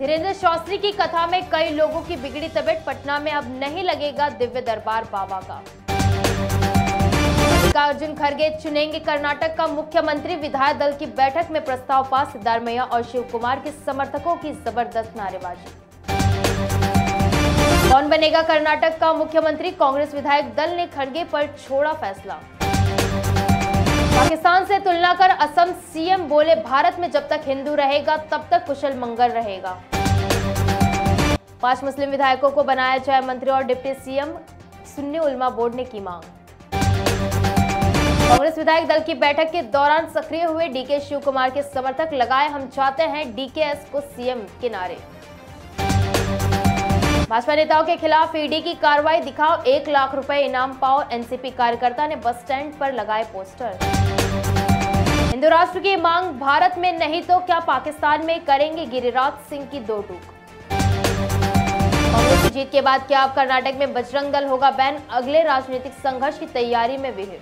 धीरेन्द्र शास्त्री की कथा में कई लोगों की बिगड़ी तबीयत। पटना में अब नहीं लगेगा दिव्य दरबार बाबा का। मल्लिकार्जुन खड़गे चुनेंगे कर्नाटक का मुख्यमंत्री। विधायक दल की बैठक में प्रस्ताव पास। सिद्धारमैया और शिव कुमार के समर्थकों की जबरदस्त नारेबाजी। कौन बनेगा कर्नाटक का मुख्यमंत्री? कांग्रेस विधायक दल ने खड़गे पर छोड़ा फैसला। पाकिस्तान से तुलना कर असम सीएम बोले, भारत में जब तक हिंदू रहेगा तब तक कुशल मंगल रहेगा। 5 मुस्लिम विधायकों को बनाया जाए मंत्री और डिप्टी सीएम, सुन्नी उलमा बोर्ड ने की मांग। कांग्रेस विधायक दल की बैठक के दौरान सक्रिय हुए डीके शिव कुमार के समर्थक, लगाए हम चाहते हैं डीकेएस को सीएम के नारे। भाजपा नेताओं के खिलाफ ईडी की कार्रवाई, दिखाओ 1 लाख रुपए इनाम पाओ। एनसीपी कार्यकर्ता ने बस स्टैंड पर लगाए पोस्टर। हिंदू राष्ट्र की मांग, भारत में नहीं तो क्या पाकिस्तान में करेंगे गिरिराज सिंह की 2 टूक। कांग्रेस की जीत के बाद क्या अब कर्नाटक में बजरंग दल होगा बैन? अगले राजनीतिक संघर्ष की तैयारी में विहिर।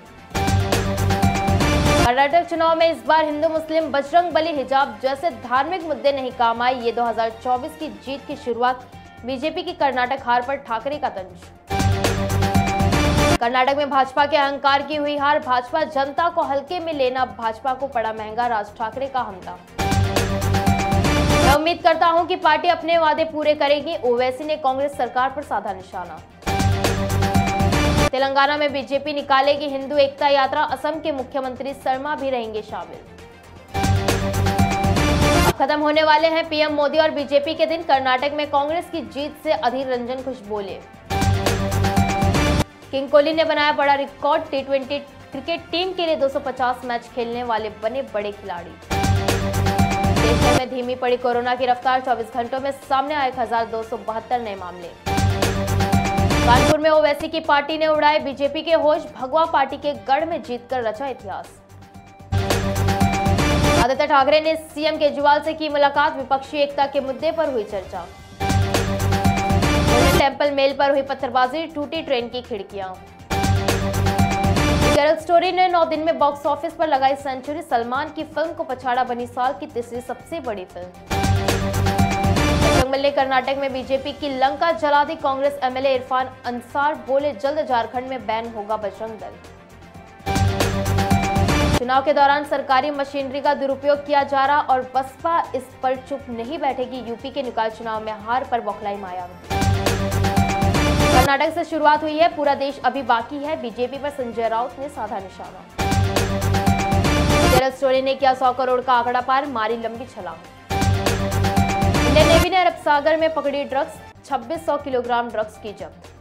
कर्नाटक चुनाव में इस बार हिंदू मुस्लिम बजरंग बली हिजाब जैसे धार्मिक मुद्दे नहीं काम आए। ये 2024 की जीत की शुरुआत। बीजेपी की कर्नाटक हार पर ठाकरे का तंज। कर्नाटक में भाजपा के अहंकार की हुई हार। भाजपा जनता को हल्के में लेना भाजपा को पड़ा महंगा। राज ठाकरे का हमला। मैं उम्मीद करता हूं कि पार्टी अपने वादे पूरे करेगी। ओवैसी ने कांग्रेस सरकार पर साधा निशाना। तेलंगाना में बीजेपी निकालेगी हिंदू एकता यात्रा। असम के मुख्यमंत्री शर्मा भी रहेंगे शामिल। खत्म होने वाले हैं पीएम मोदी और बीजेपी के दिन। कर्नाटक में कांग्रेस की जीत से अधीर रंजन खुश बोले, किंग कोहली ने बनाया बड़ा रिकॉर्ड। T20 क्रिकेट टीम के लिए 250 मैच खेलने वाले बने बड़े खिलाड़ी। देश भर में धीमी पड़ी कोरोना की रफ्तार। 24 घंटों में सामने आए 1272 नए मामले। कानपुर में ओवैसी की पार्टी ने उड़ाए बीजेपी के होश। भगवा पार्टी के गढ़ में जीतकर रचा इतिहास। आदित्य ठाकरे ने सीएम केजरीवाल से की मुलाकात। विपक्षी एकता के मुद्दे पर हुई चर्चा। टेंपल मेल पर हुई पत्थरबाजी, टूटी ट्रेन की खिड़कियां। गर्ल स्टोरी ने 9 दिन में बॉक्स ऑफिस पर लगाई सेंचुरी। सलमान की फिल्म को पछाड़ा बनी साल की तीसरी सबसे बड़ी फिल्म। बजरंग ने कर्नाटक में बीजेपी की लंका जला दी। कांग्रेस एमएलए इरफान अंसार बोले, जल्द झारखंड में बैन होगा बजरंग दल। चुनाव के दौरान सरकारी मशीनरी का दुरुपयोग किया जा रहा और बसपा इस पर चुप नहीं बैठेगी। यूपी के निकाय चुनाव में हार पर बौखलाई मायावती। कर्नाटक से शुरुआत हुई है, पूरा देश अभी बाकी है। बीजेपी पर संजय राउत ने साधा निशाना। गर्ल स्टोरी ने किया 100 करोड़ का आंकड़ा पार, मारी लंबी छलांग। इंडियन नेवी ने अरब सागर में पकड़ी ड्रग्स, 2600 किलोग्राम ड्रग्स की जब्त।